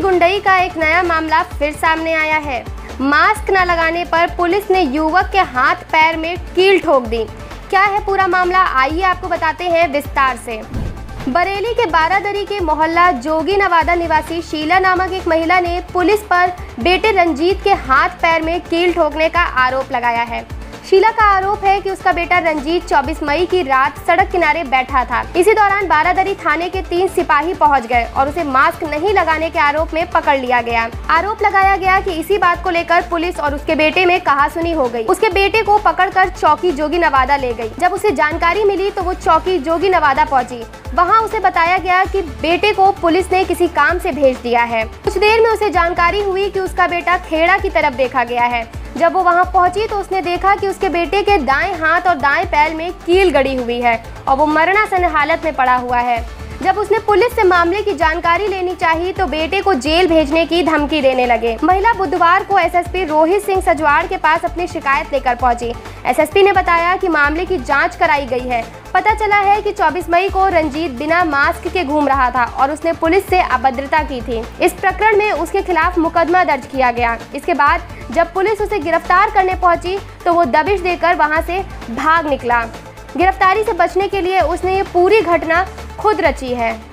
गुंडई का एक नया मामला फिर सामने आया है। मास्क न लगाने पर पुलिस ने युवक के हाथ पैर में कील ठोक दी। क्या है पूरा मामला, आइए आपको बताते हैं विस्तार से। बरेली के बारादरी के मोहल्ला जोगी नवादा निवासी शीला नामक एक महिला ने पुलिस पर बेटे रंजीत के हाथ पैर में कील ठोकने का आरोप लगाया है। शीला का आरोप है कि उसका बेटा रंजीत 24 मई की रात सड़क किनारे बैठा था। इसी दौरान बारादरी थाने के 3 सिपाही पहुंच गए और उसे मास्क नहीं लगाने के आरोप में पकड़ लिया गया। आरोप लगाया गया कि इसी बात को लेकर पुलिस और उसके बेटे में कहासुनी हो गई। उसके बेटे को पकड़कर चौकी जोगी नवादा ले गई। जब उसे जानकारी मिली तो वो चौकी जोगी नवादा पहुंची। वहां उसे बताया गया कि बेटे को पुलिस ने किसी काम से भेज दिया है। कुछ देर में उसे जानकारी हुई कि उसका बेटा खेड़ा की तरफ देखा गया है। जब वो वहां पहुंची तो उसने देखा कि उसके बेटे के दाएं हाथ और दाएं पैर में कील गड़ी हुई है और वो मरणासन हालत में पड़ा हुआ है। जब उसने पुलिस से मामले की जानकारी लेनी चाहिए तो बेटे को जेल भेजने की धमकी देने लगे। महिला बुधवार को एसएसपी रोहित सिंह सजवाड़ के पास अपनी शिकायत लेकर पहुंची। एसएसपी ने बताया कि मामले की जांच कराई गई है। पता चला है कि 24 मई को रंजीत बिना मास्क के घूम रहा था और उसने पुलिस से अभद्रता की थी। इस प्रकरण में उसके खिलाफ मुकदमा दर्ज किया गया। इसके बाद जब पुलिस उसे गिरफ्तार करने पहुंची तो वो दबिश देकर वहां से भाग निकला। गिरफ्तारी से बचने के लिए उसने ये पूरी घटना खुद रची है।